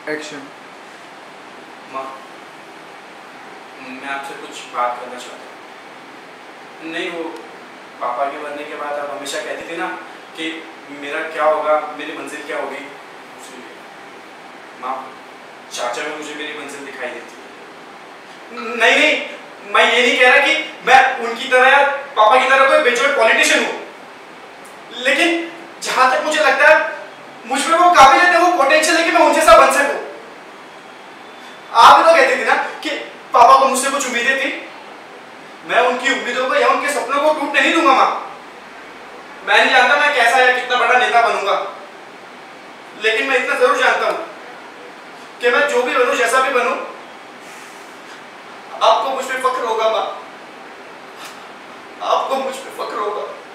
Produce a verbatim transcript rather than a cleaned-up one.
Action. माँ, मैं आपसे कुछ बात करना चाहता हूँ। नहीं, वो पापा के बनने के बाद आप हमेशा कहती थी ना कि मेरा क्या होगा, मेरी मंजिल क्या होगी। माँ, चाचा में मुझे मेरी मंजिल दिखाई देती है। नहीं नहीं, मैं ये नहीं कह रहा कि मैं उनकी तरह या पापा की तरह कोई बेजोड़ पॉलिटिशियन हूँ, लेकिन जहां तक मुझे लगता है मुझ में वो काबिलियत है, वो पोटेंशियल है कि मैं उन जैसा बन सकूं। आप भी तो कहती थी ना कि पापा को मुझसे कुछ उम्मीदें थी, मैं उनकी उम्मीदों को या उनके सपनों को टूटने नहीं दूंगा। माँ, मैं नहीं जानता मैं कैसा या कितना बड़ा नेता बनूंगा, लेकिन मैं इतना जरूर जानता हूं कि मैं जो भी बनूं, जैसा भी बनूं, आपको मुझ पे फख्र होगा। माँ, आपको मुझ पे फख्र होगा।